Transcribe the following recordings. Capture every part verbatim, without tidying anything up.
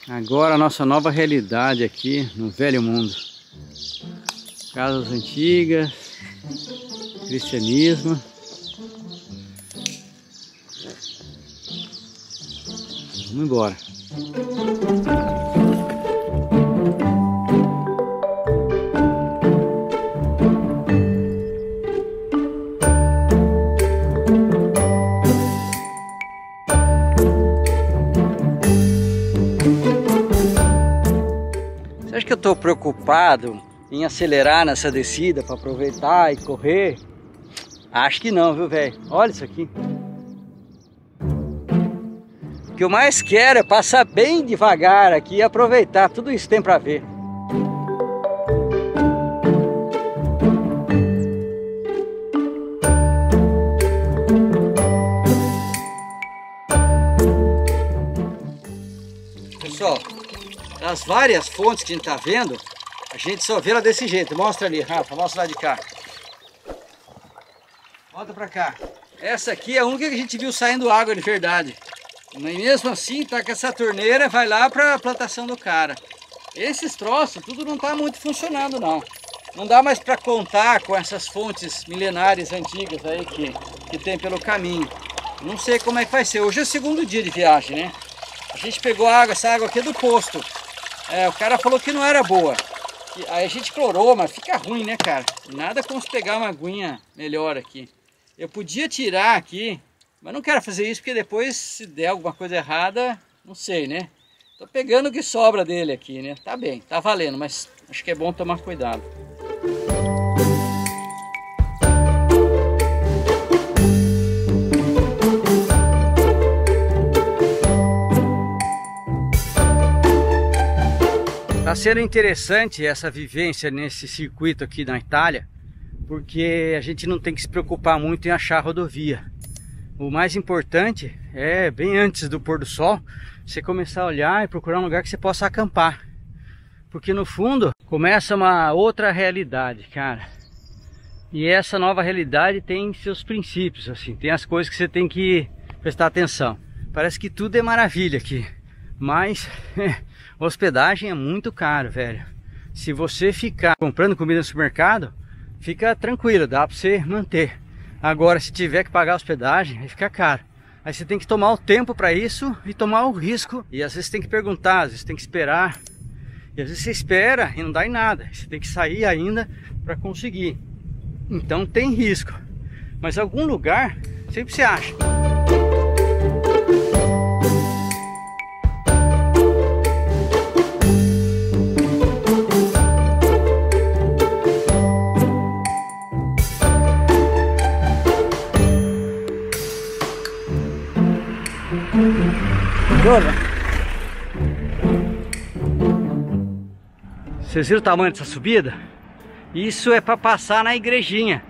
Agora a nossa nova realidade aqui no velho mundo. Casas antigas, cristianismo. Vamos embora. Você acha que eu estou preocupado em acelerar nessa descida para aproveitar e correr? Acho que não, viu, velho? Olha isso aqui. O que eu mais quero é passar bem devagar aqui e aproveitar tudo isso que tem para ver. Pessoal, as várias fontes que a gente tá vendo, a gente só vê ela desse jeito. Mostra ali, Rafa, mostra lá de cá. Volta pra cá. Essa aqui é a única que a gente viu saindo água de verdade. Mas mesmo assim, tá com essa torneira, vai lá pra plantação do cara. Esses troços, tudo não tá muito funcionando não. Não dá mais pra contar com essas fontes milenares antigas aí que, que tem pelo caminho. Não sei como é que vai ser. Hoje é o segundo dia de viagem, né? A gente pegou água, essa água aqui é do posto. É, o cara falou que não era boa. Aí a gente clorou, mas fica ruim, né, cara? Nada como se pegar uma aguinha melhor aqui. Eu podia tirar aqui, mas não quero fazer isso porque depois, se der alguma coisa errada, não sei, né? Tô pegando o que sobra dele aqui, né? Tá bem, tá valendo, mas acho que é bom tomar cuidado. Tá sendo interessante essa vivência nesse circuito aqui na Itália, porque a gente não tem que se preocupar muito em achar rodovia. O mais importante é, bem antes do pôr do sol, você começar a olhar e procurar um lugar que você possa acampar. Porque no fundo começa uma outra realidade, cara. E essa nova realidade tem seus princípios, assim, tem as coisas que você tem que prestar atenção. Parece que tudo é maravilha aqui, mas hospedagem é muito caro, velho. Se você ficar comprando comida no supermercado, fica tranquilo, dá pra você manter. Agora, se tiver que pagar hospedagem, aí fica caro. Aí você tem que tomar o tempo para isso e tomar o risco. E às vezes tem que perguntar, às vezes tem que esperar. E às vezes você espera e não dá em nada. Você tem que sair ainda para conseguir. Então tem risco. Mas algum lugar sempre se acha. Vocês viram o tamanho dessa subida? Isso é para passar na igrejinha.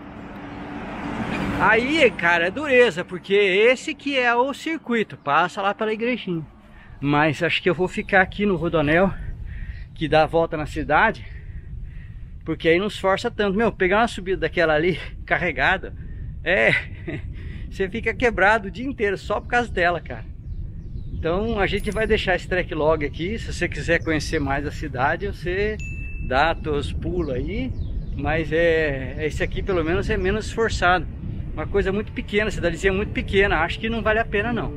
Aí, cara, é dureza, porque esse que é o circuito, passa lá pela igrejinha. Mas acho que eu vou ficar aqui no Rodoanel, que dá a volta na cidade, porque aí não esforça tanto. Meu, pegar uma subida daquela ali, carregada, é... você fica quebrado o dia inteiro só por causa dela, cara. Então a gente vai deixar esse track log aqui. Se você quiser conhecer mais a cidade, você dá seus pulos aí. Mas é, esse aqui pelo menos é menos esforçado. Uma coisa muito pequena, cidadezinha muito pequena. Acho que não vale a pena não.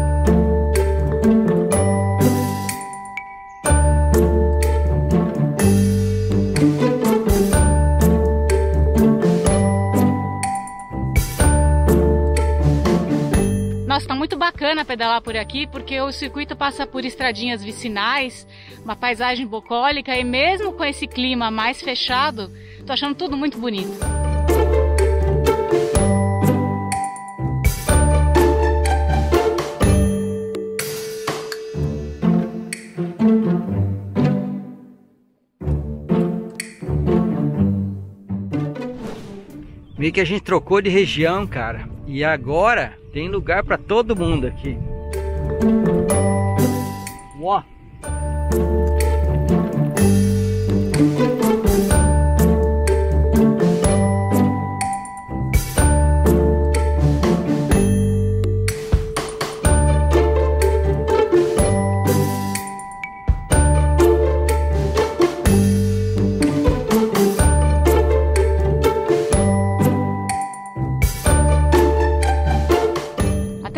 Nossa, tá muito bacana pedalar por aqui, porque o circuito passa por estradinhas vicinais, uma paisagem bucólica, e mesmo com esse clima mais fechado, tô achando tudo muito bonito. Meio que a gente trocou de região, cara, e agora tem lugar para todo mundo aqui. Ó.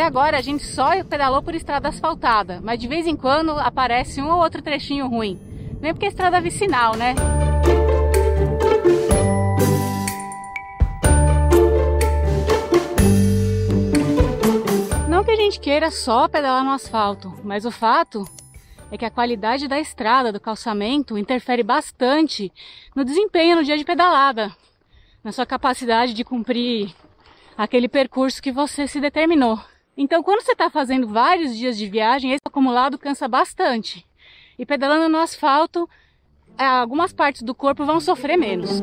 agora a gente só pedalou por estrada asfaltada, mas de vez em quando aparece um ou outro trechinho ruim. Nem porque é estrada vicinal, né? Não que a gente queira só pedalar no asfalto, mas o fato é que a qualidade da estrada, do calçamento, interfere bastante no desempenho no dia de pedalada, na sua capacidade de cumprir aquele percurso que você se determinou. Então, quando você está fazendo vários dias de viagem, esse acumulado cansa bastante. E pedalando no asfalto, algumas partes do corpo vão sofrer menos.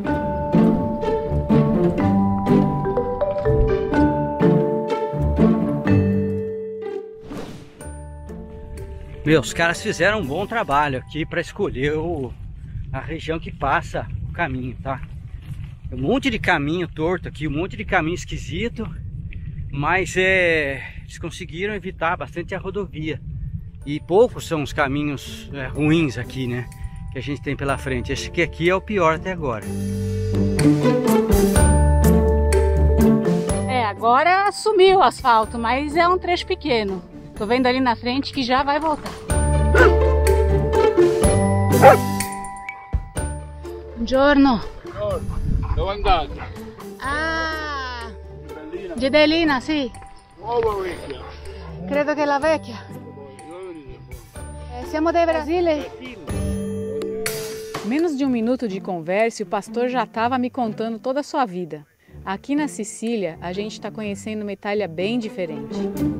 Meu, os caras fizeram um bom trabalho aqui para escolher o, a região que passa o caminho, tá? Um monte de caminho torto aqui, um monte de caminho esquisito, mas é, eles conseguiram evitar bastante a rodovia. E poucos são os caminhos é, ruins aqui, né? Que a gente tem pela frente. Esse aqui, aqui é o pior até agora. É, agora sumiu o asfalto, mas é um trecho pequeno. Tô vendo ali na frente que já vai voltar. Buongiorno. Dove andate? Ah, Bellina. Giudellina, sì. Nuova o vecchia? Credo che la vecchia. Eh, siamo dei Brasile. Menos de um minuto de conversa e o pastor já estava me contando toda a sua vida. Aqui na Sicília, a gente está conhecendo uma Itália bem diferente.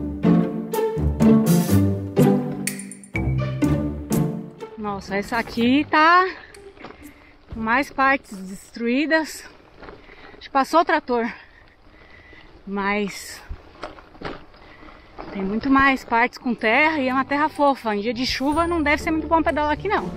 Nossa, essa aqui tá com mais partes destruídas. Acho que passou o trator, mas tem muito mais partes com terra e é uma terra fofa. Em dia de chuva não deve ser muito bom pedalar aqui não.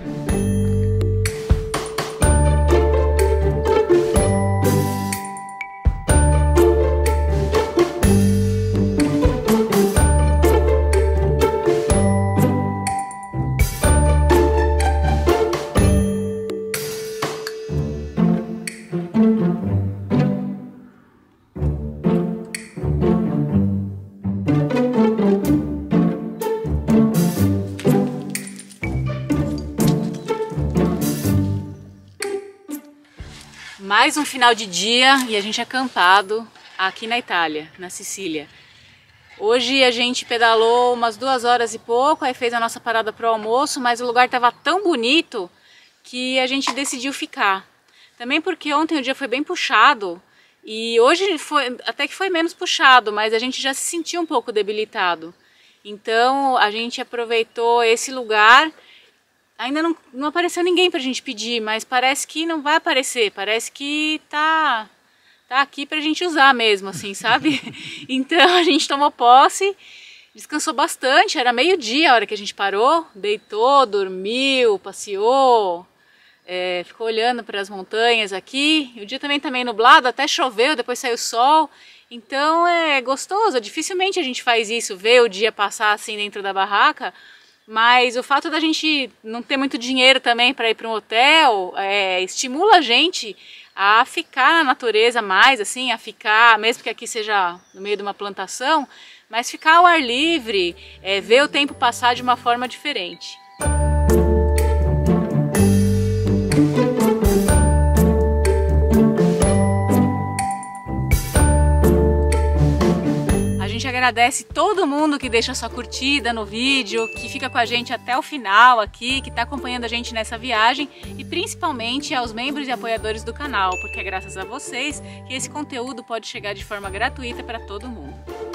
Mais um final de dia e a gente acampado aqui na Itália, na Sicília. Hoje a gente pedalou umas duas horas e pouco, aí fez a nossa parada para o almoço, mas o lugar estava tão bonito que a gente decidiu ficar. Também porque ontem o dia foi bem puxado e hoje foi, até que foi menos puxado, mas a gente já se sentiu um pouco debilitado. Então a gente aproveitou esse lugar. Ainda não, não apareceu ninguém pra gente pedir, mas parece que não vai aparecer, parece que tá, tá aqui pra gente usar mesmo, assim, sabe? Então a gente tomou posse, descansou bastante, era meio-dia a hora que a gente parou, deitou, dormiu, passeou, é, ficou olhando para as montanhas aqui. O dia também tá meio nublado, até choveu, depois saiu o sol, então é gostoso, dificilmente a gente faz isso, ver o dia passar assim dentro da barraca. Mas o fato da gente não ter muito dinheiro também para ir para um hotel é, estimula a gente a ficar na natureza mais, assim, a ficar, mesmo que aqui seja no meio de uma plantação, mas ficar ao ar livre, é, ver o tempo passar de uma forma diferente. A gente agradece todo mundo que deixa sua curtida no vídeo, que fica com a gente até o final aqui, que está acompanhando a gente nessa viagem e principalmente aos membros e apoiadores do canal, porque é graças a vocês que esse conteúdo pode chegar de forma gratuita para todo mundo.